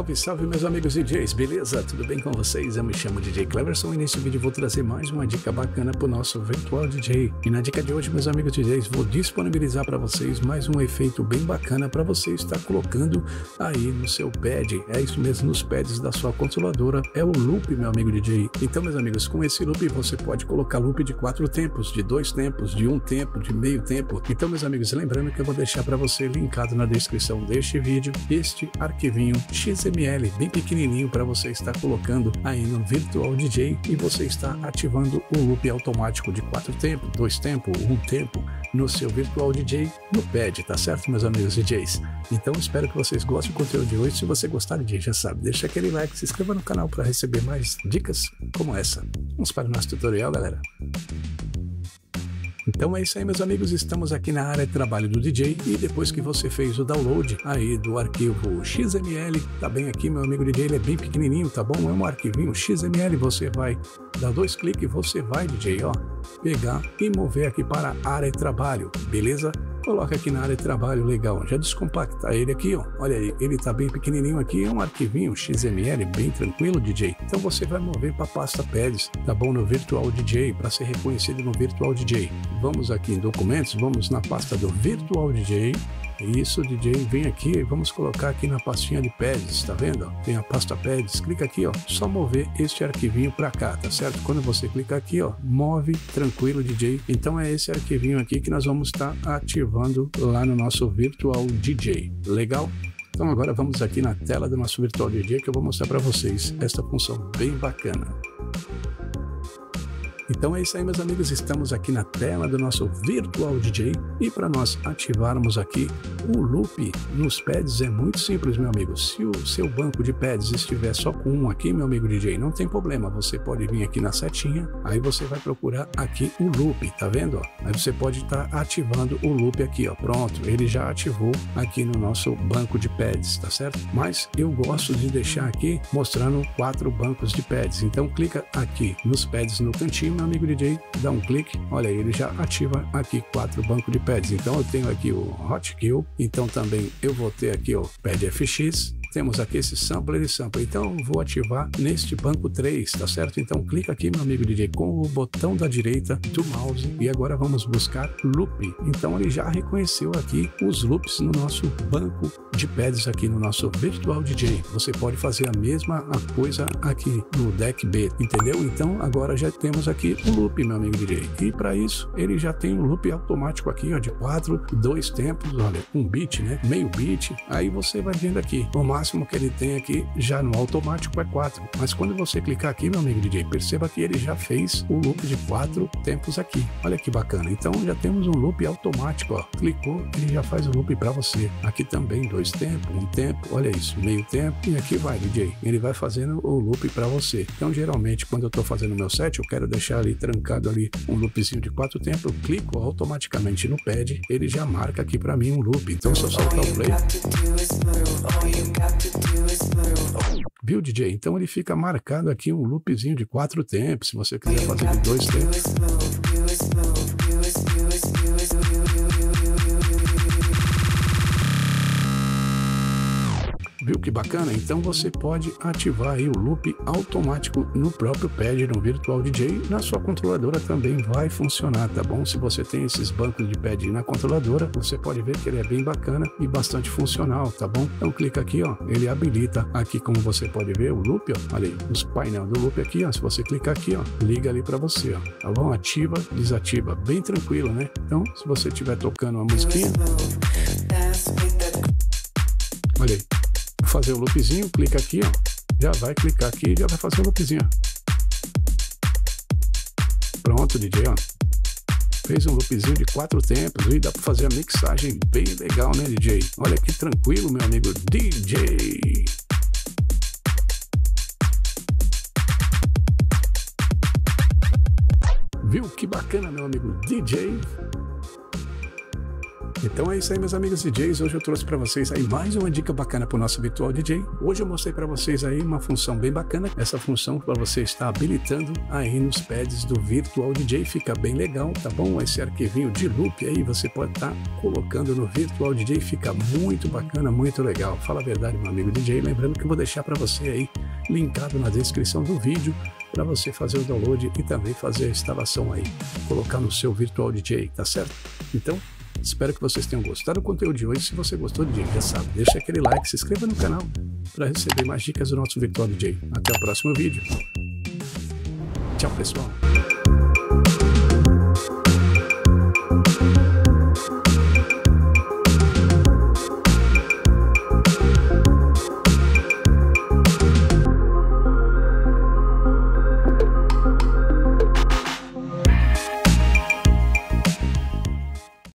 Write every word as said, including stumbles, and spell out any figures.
Salve, salve meus amigos D Js, beleza? Tudo bem com vocês? Eu me chamo D J Cleverson e nesse vídeo vou trazer mais uma dica bacana para o nosso Virtual D J. E na dica de hoje, meus amigos D Js, vou disponibilizar para vocês mais um efeito bem bacana para você estar colocando aí no seu pad. É isso mesmo, nos pads da sua controladora, é o loop, meu amigo D J. Então, meus amigos, com esse loop você pode colocar loop de quatro tempos, de dois tempos, de um tempo, de meio tempo. Então, meus amigos, lembrando que eu vou deixar para você linkado na descrição deste vídeo este arquivinho X M L bem pequenininho para você estar colocando aí no Virtual D J e você está ativando o loop automático de quatro tempos, dois tempos, um tempo no seu Virtual D J no pad, tá certo, meus amigos D Js? Então espero que vocês gostem do conteúdo de hoje. Se você gostar, D J, já sabe, deixa aquele like, se inscreva no canal para receber mais dicas como essa. Vamos para o nosso tutorial, galera. Então é isso aí, meus amigos, estamos aqui na área de trabalho do D J e depois que você fez o download aí do arquivo X M L, tá bem aqui, meu amigo D J, ele é bem pequenininho, tá bom? É um arquivinho X M L, você vai dar dois cliques e você vai, D J, ó, pegar e mover aqui para a área de trabalho, beleza? Coloca aqui na área de trabalho, legal, já descompacta ele aqui, ó, olha aí, ele tá bem pequenininho aqui, é um arquivinho X M L bem tranquilo, D J. Então você vai mover para a pasta pads, tá bom, no Virtual D J, para ser reconhecido no Virtual D J. Vamos aqui em documentos, vamos na pasta do Virtual D J. Isso, D J, vem aqui e vamos colocar aqui na pastinha de pads, tá vendo? Tem a pasta pads, clica aqui, ó, só mover este arquivinho para cá, tá certo? Quando você clica aqui, ó, move tranquilo, D J. Então é esse arquivinho aqui que nós vamos estar ativando lá no nosso Virtual D J, legal? Então agora vamos aqui na tela do nosso Virtual D J que eu vou mostrar para vocês esta função bem bacana. Então é isso aí, meus amigos, estamos aqui na tela do nosso Virtual D J e para nós ativarmos aqui o loop nos pads é muito simples, meu amigo. Se o seu banco de pads estiver só com um aqui, meu amigo D J, não tem problema, você pode vir aqui na setinha, aí você vai procurar aqui o loop, tá vendo? Ó? Aí você pode estar tá ativando o loop aqui, ó, pronto, ele já ativou aqui no nosso banco de pads, tá certo? Mas eu gosto de deixar aqui mostrando quatro bancos de pads, então clica aqui nos pads no cantinho, meu amigo D J, dá um clique, olha aí, ele já ativa aqui quatro bancos de pads. Então eu tenho aqui o Hotkill, então também eu vou ter aqui o Pad F X, temos aqui esse sampler e sampler, então eu vou ativar neste banco três, tá certo? Então clica aqui, meu amigo D J, com o botão da direita do mouse e agora vamos buscar loop. Então ele já reconheceu aqui os loops no nosso banco de pads aqui no nosso Virtual D J. Você pode fazer a mesma coisa aqui no deck B, entendeu? Então agora já temos aqui o loop, meu amigo D J, e para isso ele já tem um loop automático aqui, ó, de quatro, dois tempos, olha, um bit, né, meio bit, aí você vai vendo aqui, o máximo que ele tem aqui já no automático é quatro, mas quando você clicar aqui, meu amigo D J, perceba que ele já fez o loop de quatro tempos aqui, olha que bacana. Então já temos um loop automático, ó, clicou, ele já faz o loop para você. Aqui também dois tempos, um tempo, olha isso, meio tempo, e aqui vai, D J, ele vai fazendo o loop para você. Então geralmente quando eu tô fazendo meu set, eu quero deixar ali trancado ali um loopzinho de quatro tempos, eu clico automaticamente no pad, ele já marca aqui para mim um loop. Então se eu soltar o play, viu, D J? Então ele fica marcado aqui um loopzinho de quatro tempos, se você quiser fazer de dois tempos. Viu que bacana? Então você pode ativar aí o loop automático no próprio pad, no Virtual D J, na sua controladora também vai funcionar, tá bom? Se você tem esses bancos de pad na controladora, você pode ver que ele é bem bacana e bastante funcional, tá bom? Então clica aqui, ó, ele habilita aqui, como você pode ver, o loop, ó, ali, os painel do loop aqui, ó, se você clicar aqui, ó, liga ali para você, ó, tá bom? Ativa, desativa, bem tranquilo, né? Então, se você estiver tocando uma musiquinha, olha aí, fazer o loopzinho, clica aqui, ó, já vai clicar aqui e já vai fazer o loopzinho. Pronto, D J, ó, fez um loopzinho de quatro tempos e dá para fazer a mixagem bem legal, né, D J? Olha que tranquilo, meu amigo D J. Viu que bacana, meu amigo D J? Então é isso aí, meus amigos D Js. Hoje eu trouxe para vocês aí mais uma dica bacana para o nosso Virtual D J. Hoje eu mostrei para vocês aí uma função bem bacana. Essa função para você estar habilitando aí nos pads do Virtual D J. Fica bem legal, tá bom? Esse arquivinho de loop aí você pode estar colocando no Virtual D J. Fica muito bacana, muito legal. Fala a verdade, meu amigo D J. Lembrando que eu vou deixar para você aí linkado na descrição do vídeo para você fazer o download e também fazer a instalação aí, colocar no seu Virtual D J, tá certo? Então, espero que vocês tenham gostado do conteúdo de hoje. Se você gostou, D J, já sabe, deixa aquele like, se inscreva no canal para receber mais dicas do nosso Virtual D J. Até o próximo vídeo. Tchau, pessoal.